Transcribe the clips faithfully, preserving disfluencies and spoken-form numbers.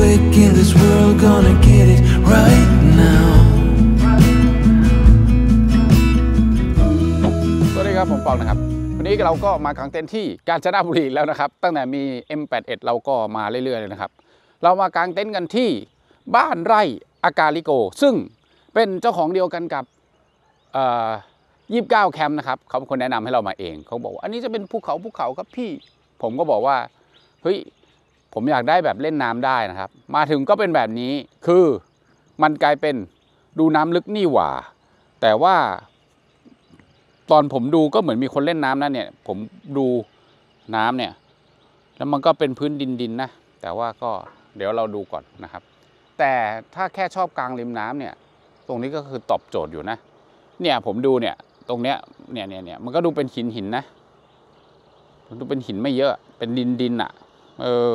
quick in this world, gonna get it right now. สวัสดีครับผมปองนะครับวันนี้เราก็มากางเต็นท์ที่กาญจนบุรีแล้วนะครับตั้งแต่มี เอ็ม แปดสิบเอ็ด เราก็มาเรื่อยๆเลยนะครับเรามากางเต็นท์กันที่บ้านไร่อากาลิโกซึ่งเป็นเจ้าของเดียวกันกับยี่สิบเก้าแคมป์นะครับเขาเป็นคนแนะนำให้เรามาเองเขาบอกว่าอันนี้จะเป็นภูเขาภูเขาครับพี่ผมก็บอกว่าเฮ้ยผมอยากได้แบบเล่นน้ำได้นะครับมาถึงก็เป็นแบบนี้คือมันกลายเป็นดูน้ำลึกนี่หว่าแต่ว่าตอนผมดูก็เหมือนมีคนเล่นน้ำนั่นเนี่ยผมดูน้ำเนี่ยแล้วมันก็เป็นพื้นดินดินนะแต่ว่าก็เดี๋ยวเราดูก่อนนะครับแต่ถ้าแค่ชอบกลางริมน้ำเนี่ยตรงนี้ก็คือตอบโจทย์อยู่นะเนี่ยผมดูเนี่ยตรงเนี้ยเนี่ยเนี่ยเนี่ยมันก็ดูเป็นหินหินนะมันดูเป็นหินไม่เยอะเป็นดินดินอ่ะเออ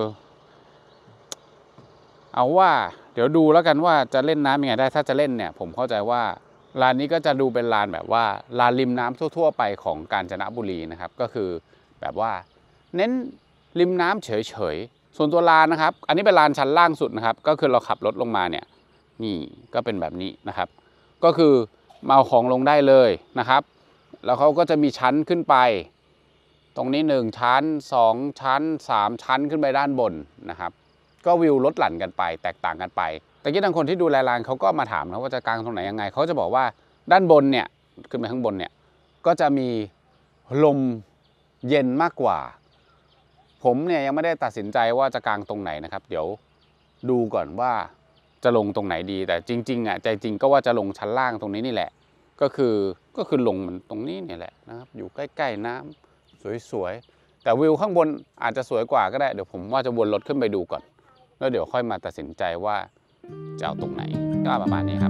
เอาว่าเดี๋ยวดูแล้วกันว่าจะเล่นน้ำยังไงได้ถ้าจะเล่นเนี่ยผมเข้าใจว่าลานนี้ก็จะดูเป็นลานแบบว่าลานริมน้ำทั่วๆไปของกาญจนบุรีนะครับก็คือแบบว่าเน้นริมน้ำเฉยๆส่วนตัวลานนะครับอันนี้เป็นลานชั้นล่างสุดนะครับก็คือเราขับรถลงมาเนี่ยนี่ก็เป็นแบบนี้นะครับก็คือมาเอาของลงได้เลยนะครับแล้วเขาก็จะมีชั้นขึ้นไปตรงนี้หนึ่งชั้นสองชั้นสามชั้นขึ้นไปด้านบนนะครับก็วิวลดหลั่นกันไปแตกต่างกันไปแต่ที่ทางคนที่ดูแลลานเขาก็มาถามนะว่าจะกางตรงไหนยังไงเขาจะบอกว่าด้านบนเนี่ยขึ้นไปข้างบนเนี่ยก็จะมีลมเย็นมากกว่าผมเนี่ยยังไม่ได้ตัดสินใจว่าจะกางตรงไหนนะครับเดี๋ยวดูก่อนว่าจะลงตรงไหนดีแต่จริงๆอ่ะใจจริงก็ว่าจะลงชั้นล่างตรงนี้นี่แหละก็คือก็คือลงมันตรงนี้นี่แหละนะครับอยู่ใกล้ๆน้ำสวยๆแต่วิวข้างบนอาจจะสวยกว่าก็ได้เดี๋ยวผมว่าจะวนรถขึ้นไปดูก่อนแล้วเดี๋ยวค่อยมาตัดสินใจว่าจะเอาตรงไหนก็ประมาณนี้ครับ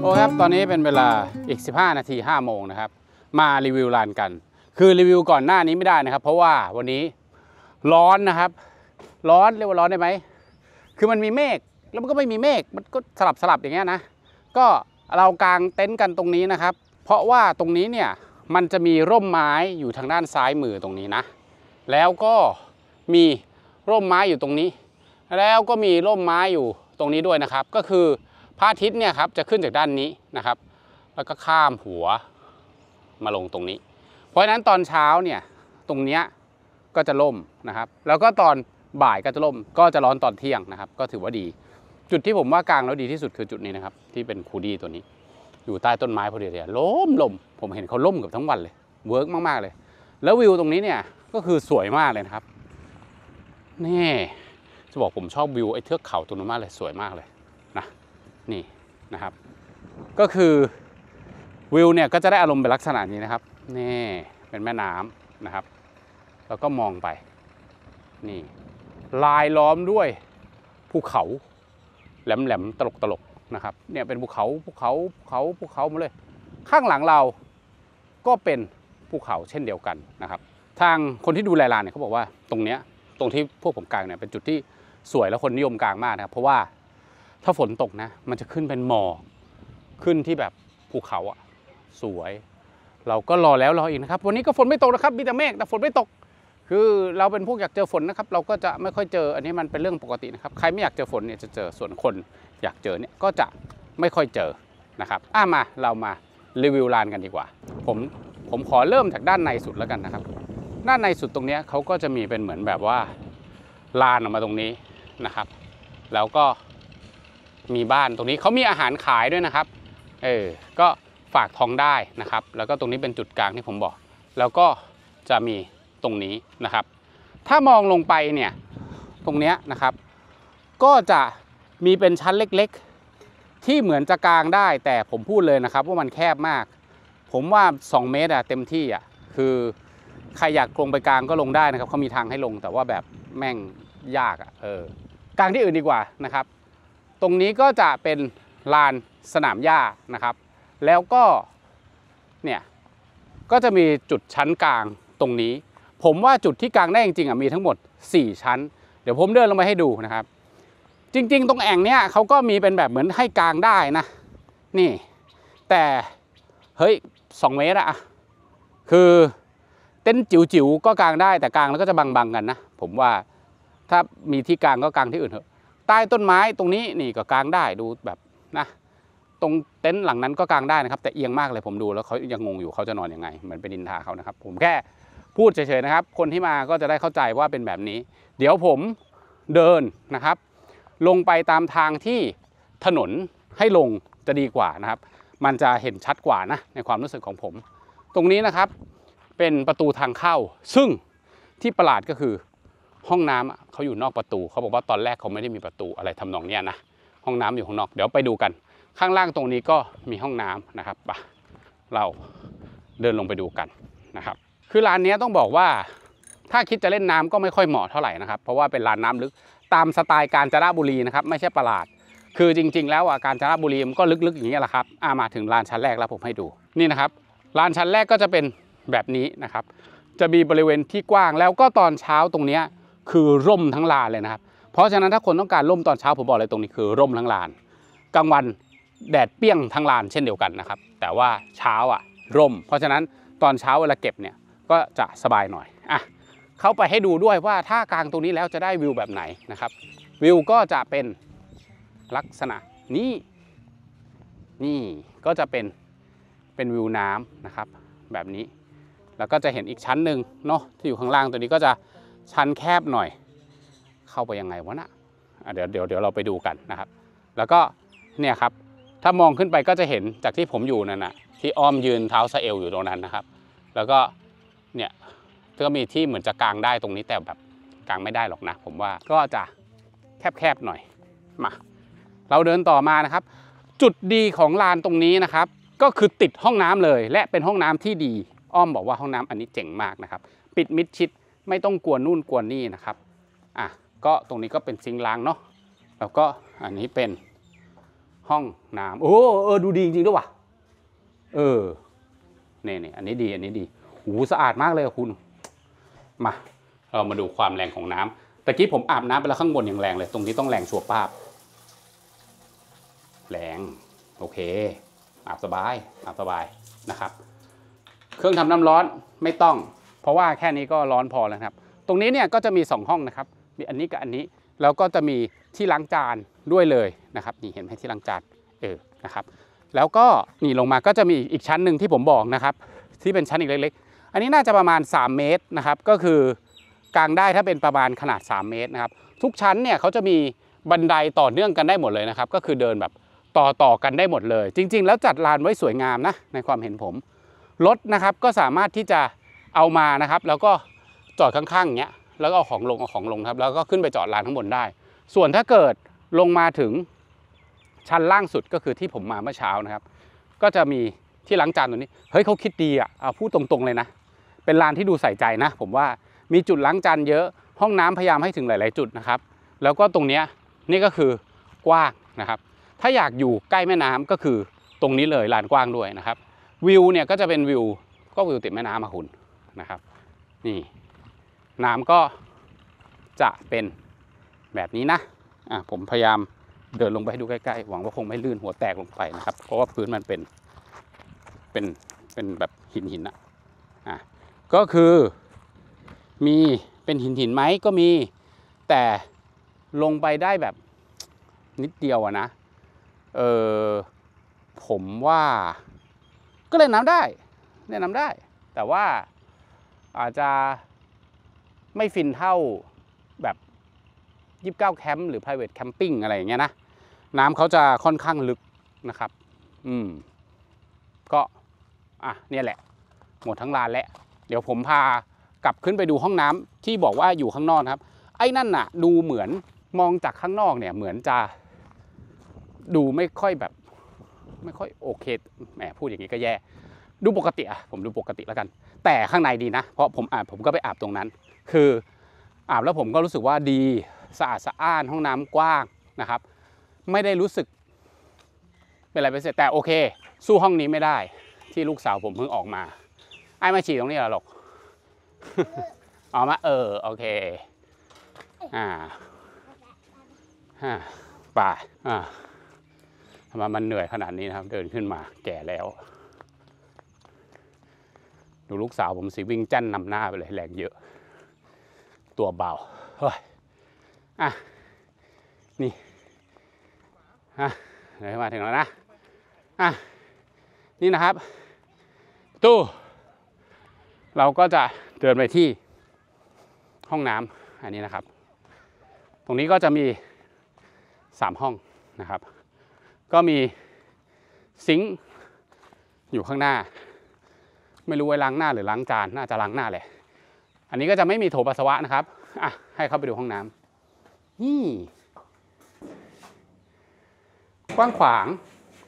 โอเคครับตอนนี้เป็นเวลาอีกสิบห้านาทีห้าโมงนะครับมารีวิวลานกันคือรีวิวก่อนหน้านี้ไม่ได้นะครับเพราะว่าวันนี้ร้อนนะครับร้อนเรียกว่าร้อนได้ไหมคือมันมีเมฆแล้วมันก็ไม่มีเมฆมันก็สลับสลับอย่างเงี้ยนะก็เรากางเต็นท์กันตรงนี้นะครับเพราะว่าตรงนี้เนี่ยมันจะมีร่มไม้อยู่ทางด้านซ้ายมือตรงนี้นะแล้วก็มีร่มไม้อยู่ตรงนี้แล้วก็มีร่มไม้อยู่ตรงนี้ด้วยนะครับก็คือพระอาทิตย์เนี่ยครับจะขึ้นจากด้านนี้นะครับแล้วก็ข้ามหัวมาลงตรงนี้เพราะฉะนั้นตอนเช้าเนี่ยตรงเนี้ยก็จะล่มนะครับแล้วก็ตอนบ่ายก็จะล่มก็จะร้อนตอนเที่ยงนะครับก็ถือว่าดีจุดที่ผมว่ากลางแล้วดีที่สุดคือจุดนี้นะครับที่เป็นคูดี้ตัวนี้อยู่ใต้ต้นไม้พอดีเลยล้มลมผมเห็นเขาล่มเกือบทั้งวันเลยเวิร์กมากๆเลยแล้ววิวตรงนี้เนี่ยก็คือสวยมากเลยนะครับนี่จะบอกผมชอบวิวไอ้เทือกเขาตรงนั้นมากเลยสวยมากเลยนะนี่นะครับก็คือวิวเนี่ยก็จะได้อารมณ์เป็นลักษณะนี้นะครับนี่เป็นแม่น้ำนะครับแล้วก็มองไปนี่ลายล้อมด้วยภูเขาแหลมๆตลกๆนะครับเนี่ยเป็นภูเขาภูเขาภูเขาภูเขาหมดเลยข้างหลังเราก็เป็นภูเขาเช่นเดียวกันนะครับทางคนที่ดูแลลานเนี่ยเขาบอกว่าตรงเนี้ยตรงที่พวกผมกางเนี่ยเป็นจุดที่สวยและคนนิยมกางมากนะครับเพราะว่าถ้าฝนตกนะมันจะขึ้นเป็นหมอกขึ้นที่แบบภูเขาอะสวยเราก็รอแล้วรออีกนะครับวันนี้ก็ฝนไม่ตกนะครับมีแต่เมฆแต่ฝนไม่ตกคือเราเป็นพวกอยากเจอฝนนะครับเราก็จะไม่ค่อยเจออันนี้มันเป็นเรื่องปกตินะครับใครไม่อยากเจอฝนเนี่ยจะเจอส่วนคนอยากเจอเนี่ยก็จะไม่ค่อยเจอนะครับอ่ะมาเรามารีวิวลานกันดีกว่าผมผมขอเริ่มจากด้านในสุดแล้วกันนะครับด้านในสุดตรงนี้เขาก็จะมีเป็นเหมือนแบบว่าลานออกมาตรงนี้นะครับแล้วก็มีบ้านตรงนี้เขามีอาหารขายด้วยนะครับเออก็ฝากท้องได้นะครับแล้วก็ตรงนี้เป็นจุดกลางที่ผมบอกแล้วก็จะมีตรงนี้นะครับถ้ามองลงไปเนี่ยตรงเนี้ยนะครับก็จะมีเป็นชั้นเล็กๆที่เหมือนจะกางได้แต่ผมพูดเลยนะครับว่ามันแคบมากผมว่าสองเมตรอะเต็มที่อะคือใครอยากลงไปกางก็ลงได้นะครับเขามีทางให้ลงแต่ว่าแบบแม่งยากอะเออกางที่อื่นดีกว่านะครับตรงนี้ก็จะเป็นลานสนามหญ้านะครับแล้วก็เนี่ยก็จะมีจุดชั้นกลางตรงนี้ผมว่าจุดที่กางได้จริงๆอ่ะมีทั้งหมดสี่ชั้นเดี๋ยวผมเดินลงไปให้ดูนะครับจริงๆตรงแอ่งเนี้ยเขาก็มีเป็นแบบเหมือนให้กางได้นะนี่แต่เฮ้ยสองเมตรอะคือเต็นท์จิ๋วๆก็กางได้แต่กางแล้วก็จะบังๆกันนะผมว่าถ้ามีที่กางก็กางที่อื่นเถอะใต้ต้นไม้ตรงนี้นี่ก็กางได้ดูแบบนะตรงเต็นท์หลังนั้นก็กางได้นะครับแต่เอียงมากเลยผมดูแล้วเขายังงงอยู่เขาจะนอนยังไงเหมือนเป็นดินทาเขานะครับผมแค่พูดเฉยๆนะครับคนที่มาก็จะได้เข้าใจว่าเป็นแบบนี้เดี๋ยวผมเดินนะครับลงไปตามทางที่ถนนให้ลงจะดีกว่านะครับมันจะเห็นชัดกว่านะในความรู้สึกของผมตรงนี้นะครับเป็นประตูทางเข้าซึ่งที่ประหลาดก็คือห้องน้ำเขาอยู่นอกประตูเขาบอกว่าตอนแรกเขาไม่ได้มีประตูอะไรทำนองเนี้ยนะห้องน้ำอยู่ข้างนอกเดี๋ยวไปดูกันข้างล่างตรงนี้ก็มีห้องน้ำนะครับไปเราเดินลงไปดูกันนะครับคือลานนี้ต้องบอกว่าถ้าคิดจะเล่นน้ำก็ไม่ค่อยเหมาะเท่าไหร่นะครับเพราะว่าเป็นลานน้ำลึกตามสไตล์กาญจนบุรีนะครับไม่ใช่ประหลาดคือจริงๆแล้วอ่ะกาญจนบุรีมันก็ลึกๆอย่างนี้แหละครับอ่ามาถึงลานชั้นแรกแล้วผมให้ดูนี่นะครับลานชั้นแรกก็จะเป็นแบบนี้นะครับจะมีบริเวณที่กว้างแล้วก็ตอนเช้าตรงนี้คือร่มทั้งลานเลยนะครับเพราะฉะนั้นถ้าคนต้องการร่มตอนเช้าผมบอกเลยตรงนี้คือร่มทั้งลานกลางวันแดดเปรี้ยงทั้งลานเช่นเดียวกันนะครับแต่ว่าเช้าอ่ะร่มเพราะฉะนั้นตอนเช้าเวลาเก็บเนี่ยก็จะสบายหน่อยอ่ะเข้าไปให้ดูด้วยว่าถ้ากางตรงนี้แล้วจะได้วิวแบบไหนนะครับวิวก็จะเป็นลักษณะนี้นี่ก็จะเป็นเป็นวิวน้ำนะครับแบบนี้แล้วก็จะเห็นอีกชั้นหนึ่งเนาะที่อยู่ข้างล่างตัวนี้ก็จะชั้นแคบหน่อยเข้าไปยังไงวะนะะเดี๋ยวเดี๋ยวเดี๋ยวเราไปดูกันนะครับแล้วก็เนี่ยครับถ้ามองขึ้นไปก็จะเห็นจากที่ผมอยู่นั่นนะที่อ้อมยืนเท้าสะเอวอยู่ตรงนั้นนะครับแล้วก็เนี่ยก็มีที่เหมือนจะกางได้ตรงนี้แต่แบบกางไม่ได้หรอกนะผมว่าก็จะแคบๆหน่อยมาเราเดินต่อมานะครับจุดดีของลานตรงนี้นะครับก็คือติดห้องน้ำเลยและเป็นห้องน้ำที่ดีอ้อมบอกว่าห้องน้ำอันนี้เจ๋งมากนะครับปิดมิดชิดไม่ต้องกลัวนู่นกลัวนี่นะครับอ่ะก็ตรงนี้ก็เป็นซิงค์ล้างเนาะแล้วก็อันนี้เป็นห้องน้ำโอ้เออดูดีจริงๆด้วยว่ะเออเนี่ยเนี่ยอันนี้ดีอันนี้ดีหูสะอาดมากเลยคุณมาเรามาดูความแรงของน้ำตะกี้ผมอาบน้ำไปแล้วข้างบนอย่างแรงเลยตรงนี้ต้องแรงชัวร์ป้าบแรงโอเคอาบสบายอาบสบายนะครับเครื่องทำน้ำร้อนไม่ต้องเพราะว่าแค่นี้ก็ร้อนพอแล้วครับตรงนี้เนี่ยก็จะมีสองห้องนะครับมีอันนี้กับอันนี้แล้วก็จะมีที่ล้างจานด้วยเลยนะครับนี่เห็นไหมที่ล้างจานเออนะครับแล้วก็นี่ลงมาก็จะมีอีกชั้นหนึ่งที่ผมบอกนะครับที่เป็นชั้นอีกเล็กๆอันนี้น่าจะประมาณสามเมตรนะครับก็คือกางได้ถ้าเป็นประมาณขนาดสามเมตรนะครับทุกชั้นเนี่ยเขาจะมีบันไดต่อเนื่องกันได้หมดเลยนะครับก็คือเดินแบบต่อต่อกันได้หมดเลยจริงๆแล้วจัดลานไว้สวยงามนะในความเห็นผมรถนะครับก็สามารถที่จะเอามานะครับแล้วก็จอดข้างๆอย่างเงี้ยแล้วก็เอาของลงเอาของลงครับแล้วก็ขึ้นไปจอดลานข้างบนได้ส่วนถ้าเกิดลงมาถึงชั้นล่างสุดก็คือที่ผมมาเมื่อเช้านะครับก็จะมีที่ล้างจานตรงนี้เฮ้ยเขาคิดดีอ่ะเอาพูดตรงๆเลยนะเป็นลานที่ดูใส่ใจนะผมว่ามีจุดล้างจานเยอะห้องน้ำพยายามให้ถึงหลายๆจุดนะครับแล้วก็ตรงเนี้ยนี่ก็คือกว้างนะครับถ้าอยากอยู่ใกล้แม่น้ำก็คือตรงนี้เลยลานกว้างด้วยนะครับวิวเนี่ยก็จะเป็นวิวก็วิวติดแม่น้ำมาคุณนะครับนี่น้ำก็จะเป็นแบบนี้นะอ่ะผมพยายามเดินลงไปให้ดูใกล้ๆหวังว่าคงไม่ลื่นหัวแตกลงไปนะครับเพราะว่าพื้นมันเป็นเป็นเป็นแบบหินหินอะอ่ะก็คือมีเป็นหินหินไหมก็มีแต่ลงไปได้แบบนิดเดียวอะนะเออผมว่าก็เล่นน้ำได้เล่นน้ำได้แต่ว่าอาจจะไม่ฟินเท่าแบบยี่สิบเก้าแคมป์หรือ private camping อะไรอย่างเงี้ยนะน้ำเขาจะค่อนข้างลึกนะครับอืมก็อ่ะเนี่ยแหละหมดทั้งลานแล้วเดี๋ยวผมพากลับขึ้นไปดูห้องน้ำที่บอกว่าอยู่ข้างนอกครับไอ้นั่นน่ะดูเหมือนมองจากข้างนอกเนี่ยเหมือนจะดูไม่ค่อยแบบไม่ค่อยโอเคแหมพูดอย่างนี้ก็แย่ดูปกติอะผมดูปกติแล้วกันแต่ข้างในดีนะเพราะผมอาบผมก็ไปอาบตรงนั้นคืออาบแล้วผมก็รู้สึกว่าดีสะอาดสะอ้านห้องน้ำกว้างนะครับไม่ได้รู้สึกเป็นอะไรไปเสียแต่โอเคสู้ห้องนี้ไม่ได้ที่ลูกสาวผมเพิ่งออกมาไอ้มาฉี่ตรงนี้เหรอหรอกออกมาเออโอเคอ่าฮ่าไปอ่าทำไมมันเหนื่อยขนาดนี้นะครับเดินขึ้นมาแก่แล้วดูลูกสาวผมสิวิ่งจั่นนำหน้าไปเลยแรงเยอะตัวเบาเฮ้ยอ่ะนี่อ่ะเดี๋ยวมาถึงแล้วนะอ่ะนี่นะครับตู้เราก็จะเดินไปที่ห้องน้ำอันนี้นะครับตรงนี้ก็จะมีสามห้องนะครับก็มีซิงค์อยู่ข้างหน้าไม่รู้ไว้ล้างหน้าหรือล้างจานน่าจะล้างหน้าแหละอันนี้ก็จะไม่มีโถปัสสาวะนะครับอ่ะให้เข้าไปดูห้องน้ำนี่กว้างขวาง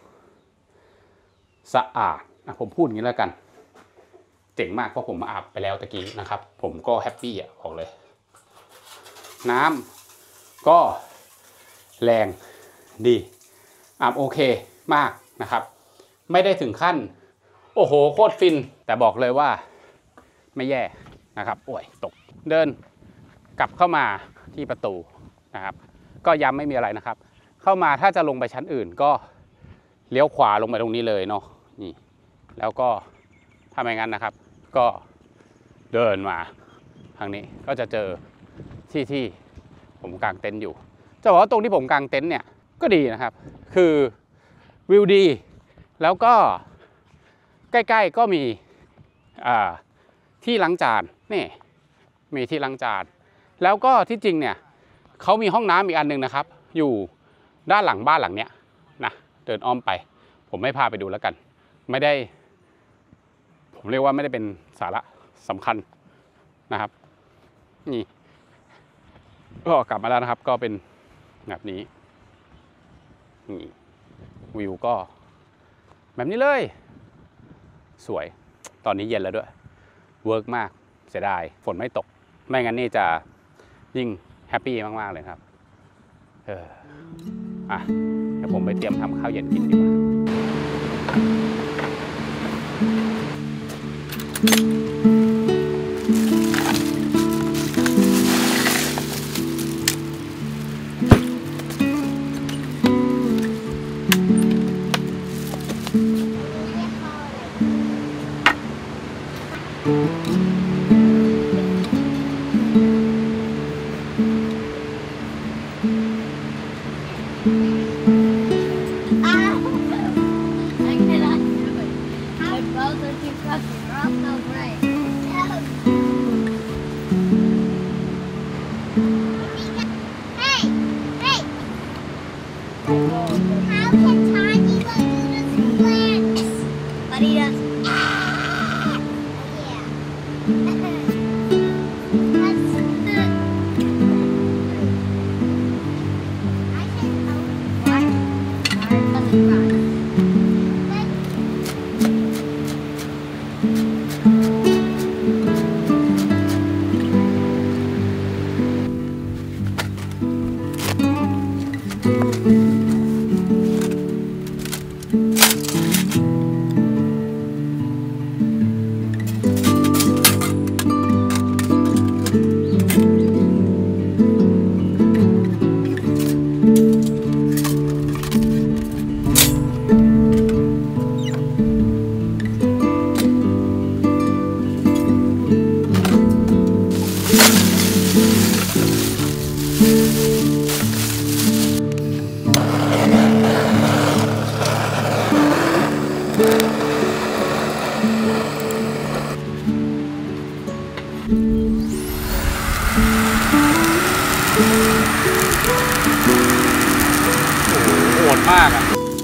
สะอาดอ่ะผมพูดอย่างนี้แล้วกันเจ๋งมากเพราะผมมาอาบไปแล้วตะกี้นะครับผมก็แฮปปี้อ่ะบอกเลยน้ำก็แรงดีอาบโอเคมากนะครับไม่ได้ถึงขั้นโอ้โหโคตรฟินแต่บอกเลยว่าไม่แย่นะครับโอ้ยตกเดินกลับเข้ามาที่ประตูนะครับก็ย้ำไม่มีอะไรนะครับเข้ามาถ้าจะลงไปชั้นอื่นก็เลี้ยวขวาลงไปตรงนี้เลยเนาะนี่แล้วก็ถ้าไม่งั้นนะครับก็เดินมาทางนี้ก็จะเจอที่ที่ผมกางเต็นท์อยู่จะบอกว่าตรงที่ผมกางเต็นท์เนี่ยก็ดีนะครับคือวิวดีแล้วก็ใกล้ๆก็มีที่ล้างจานนี่มีที่ล้างจานแล้วก็ที่จริงเนี่ยเขามีห้องน้ำอีกอันนึงนะครับอยู่ด้านหลังบ้านหลังเนี้ยนะเดินอ้อมไปผมไม่พาไปดูแล้วกันไม่ได้ผมเรียกว่าไม่ได้เป็นสาระสำคัญนะครับนี่ก็กลับมาแล้วนะครับก็เป็นแบบนี้นี่วิวก็แบบนี้เลยสวยตอนนี้เย็นแล้วด้วยเวิร์กมากเสียดายฝนไม่ตกไม่งั้นนี่จะยิ่งแฮปปี้มากๆเลยครับเอออ่ะเดี๋ยวยวผมไปเตรียมทำข้าวเย็นกินดีกว่าโหดมากอ่ะ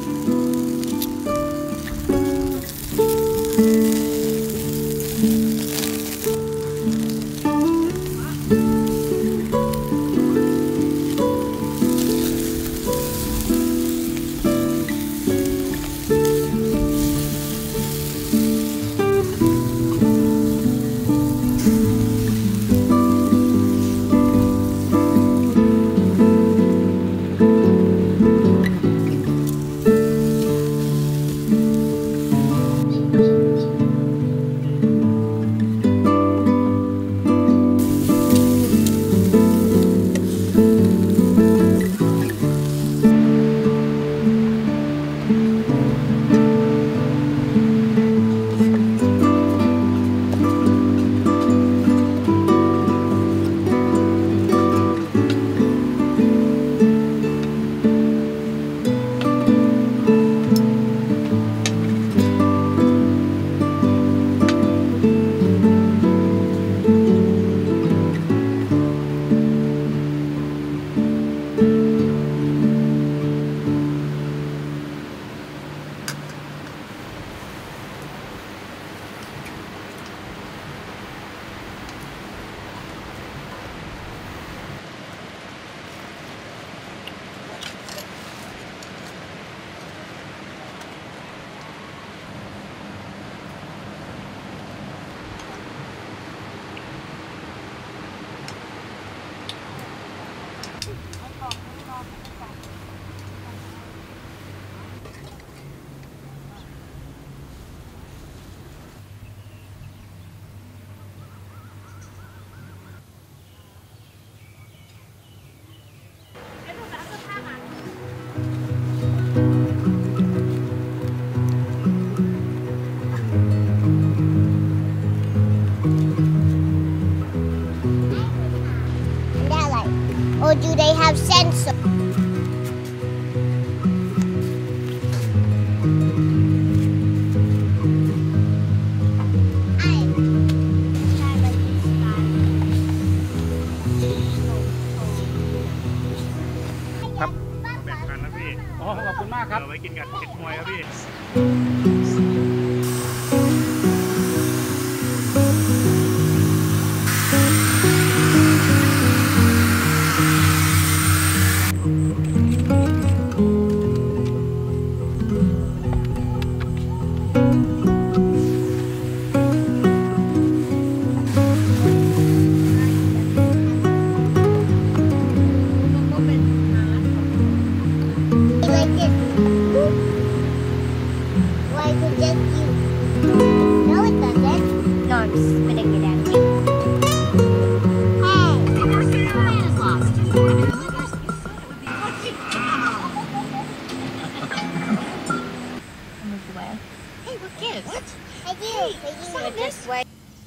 Or do they have sensors? ครับแบ่งกันนะพี่อ๋อขอบคุณมากครับเอาไว้กินกันเก็ดมวยครับพี่ Like this. Kids. I do. I do. But this way.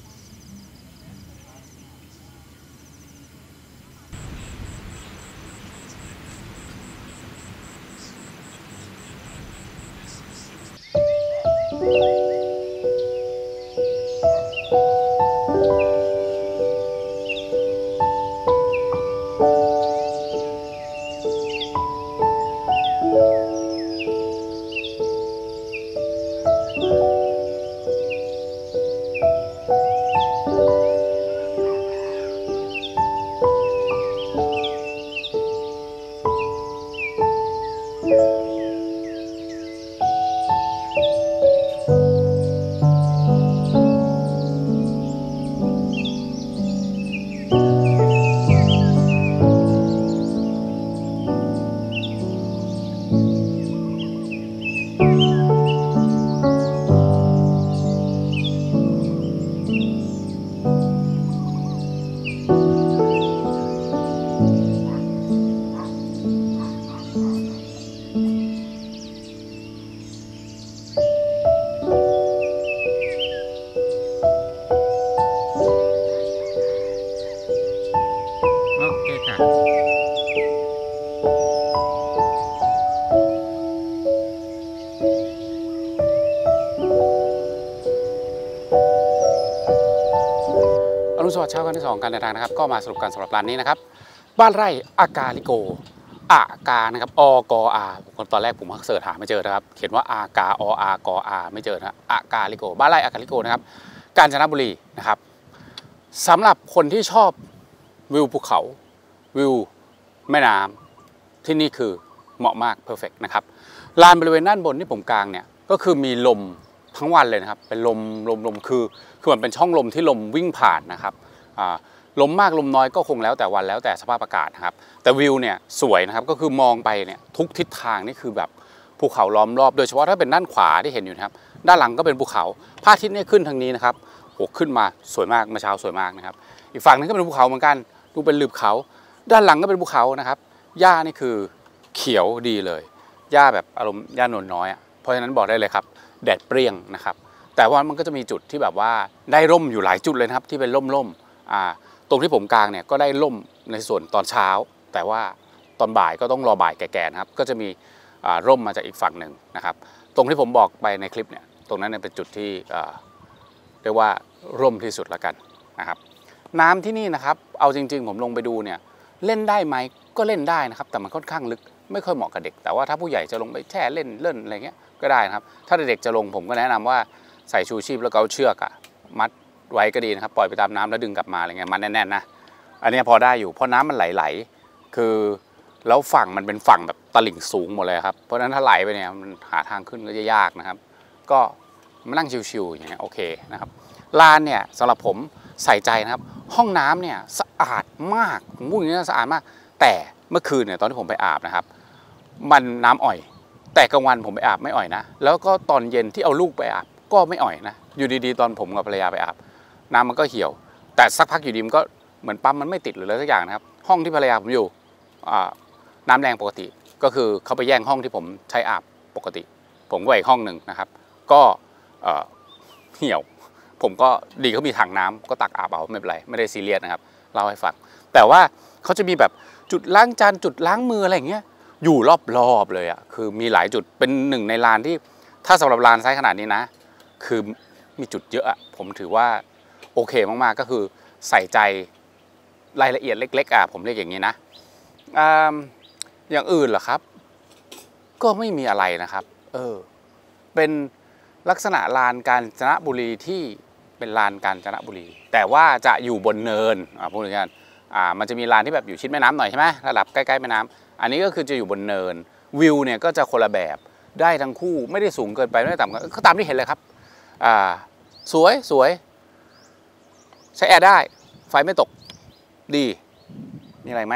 รุณสวัสดิ์เช้าวันที่สองการเดินทางนะครับก็มาสรุปกันสำหรับร้านนี้นะครับบ้านไร่อากาลิโกอากานะครับอกอาคนตอนแรกผมเสิร์ชหาไม่เจอนะครับเขียนว่าอากาออากอาไม่เจอนะอากาลิโกบ้านไร่อากาลิโกนะครับกาญจนบุรีนะครับสำหรับคนที่ชอบวิวภูเขาวิวแม่น้ำที่นี่คือเหมาะมากเพอร์เฟกต์นะครับลานบริเวณด้านบนที่ผมกลางเนี่ยก็คือมีลมทั้งวันเลยนะครับเป็นลมลมลมคือคือมันเป็นช่องลมที่ลมวิ่งผ่านนะครับลมมากลมน้อยก็คงแล้วแต่วันแล้วแต่สภาพอากาศนะครับแต่วิวเนี่ยสวยนะครับก็คือมองไปเนี่ยทุกทิศทางนี่คือแบบภูเขาล้อมรอบโดยเฉพาะถ้าเป็นด้านขวาที่เห็นอยู่นะครับด้านหลังก็เป็นภูเขาพระอาทิตย์เนี่ยขึ้นทางนี้นะครับโอ้ขึ้นมาสวยมากเมื่อเช้าสวยมากนะครับอีกฝั่งนึงก็เป็นภูเขาเหมือนกันดูเป็นหลืบเขาด้านหลังก็เป็นภูเขานะครับหญ้านี่คือเขียวดีเลยหญ้าแบบอารมณ์หญ้านวลน้อยเพราะฉะนั้นบอกได้เลยครับแดดเปรี้ยงนะครับแต่ว่ามันก็จะมีจุดที่แบบว่าได้ร่มอยู่หลายจุดเลยนะครับที่เป็นร่มร่มอ่าตรงที่ผมกลางเนี่ยก็ได้ร่มในส่วนตอนเช้าแต่ว่าตอนบ่ายก็ต้องรอบ่ายแก่ๆนะครับก็จะมีร่มมาจากอีกฝั่งหนึ่งนะครับตรงที่ผมบอกไปในคลิปเนี่ยตรงนั้นเป็นจุดที่เรียกว่าร่มที่สุดละกันนะครับน้ำที่นี่นะครับเอาจริงๆผมลงไปดูเนี่ยเล่นได้ไหมก็เล่นได้นะครับแต่มันค่อนข้างลึกไม่ค่อยเหมาะกับเด็กแต่ว่าถ้าผู้ใหญ่จะลงไปแช่เล่นเล่นอะไรเงี้ยก็ได้นะครับถ้าเด็กจะลงผมก็แนะนำว่าใส่ชูชีพแล้วก็เอาเชือกอะมัดไว้ก็ดีนะครับปล่อยไปตามน้ำแล้วดึงกลับมาอะไรเงี้ยมันแน่นๆนะอันนี้พอได้อยู่เพราะน้ำมันไหลๆคือแล้วฝั่งมันเป็นฝั่งแบบตลิ่งสูงหมดเลยครับเพราะฉะนั้นถ้าไหลไปเนี่ยมันหาทางขึ้นก็จะยากนะครับก็มานั่งชิวๆอย่างเงี้ยโอเคนะครับลานเนี่ยสำหรับผมใส่ใจนะครับห้องน้ำเนี่ยสะอาดมากผมพูดอย่างนี้สะอาดมากแต่เมื่อคืนเนี่ยตอนที่ผมไปอาบนะครับมันน้ำอ่อยแต่กลางวันผมไปอาบไม่อ่อยนะแล้วก็ตอนเย็นที่เอาลูกไปอาบก็ไม่อ่อยนะอยู่ดีๆตอนผมกับภรรยาไปอาบน้ำมันก็เหี่ยวแต่สักพักอยู่ดีมันก็เหมือนปั๊มมันไม่ติดหรืออะไรสักอย่างนะครับห้องที่ภรรยาผมอยู่น้ำแรงปกติก็คือเขาไปแย่งห้องที่ผมใช้อาบปกติผมก็อีกห้องหนึ่งนะครับก็เหี่ยวผมก็ดีเขามีถังน้ำก็ตักอาบเอาไม่เป็นไรไม่ได้ซีเรียสนะครับเล่าให้ฟังแต่ว่าเขาจะมีแบบจุดล้างจานจุดล้างมืออะไรอย่างเงี้ยอยู่รอบๆเลยอ่ะคือมีหลายจุดเป็นหนึ่งในลานที่ถ้าสำหรับลานไซส์ขนาดนี้นะคือมีจุดเยอะอะผมถือว่าโอเคมากๆก็คือใส่ใจรายละเอียดเล็กๆอ่ะผมเรียกอย่างนี้นะ อ, อย่างอื่นเหรอครับก็ไม่มีอะไรนะครับเออเป็นลักษณะลานกาญจนบุรีที่เป็นลานกาญจนบุรีแต่ว่าจะอยู่บนเนินอ่าพูดถึงกันอ่ามันจะมีลานที่แบบอยู่ชิดแม่น้ำหน่อยใช่ไหมระดับใกล้ๆแม่น้ำอันนี้ก็คือจะอยู่บนเนินวิวเนี่ยก็จะคนละแบบได้ทั้งคู่ไม่ได้สูงเกินไปไม่ได้ต่ำเกินก็ตามที่เห็นเลยครับอ่าสวยสวยใช้แอร์ได้ไฟไม่ตกดีมีอะไรไหม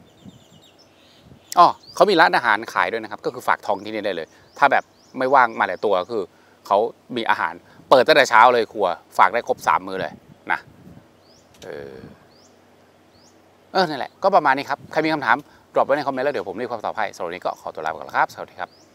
อ๋อเขามีร้านอาหารขายด้วยนะครับก็คือฝากท้องที่นี่ได้เลยถ้าแบบไม่ว่างมาแต่ตัวก็คือเขามีอาหารเปิดตั้งแต่เช้าเลยครัวฝากได้ครบสามมื้อเลยนะเออเออนั่นแหละก็ประมาณนี้ครับใครมีคำถามดรอปไว้ในคอมเมนต์แล้วเดี๋ยวผมรีบคำตอบให้สำหรับวันนี้ก็ขอตัวลาไปก่อนครับสวัสดีครับ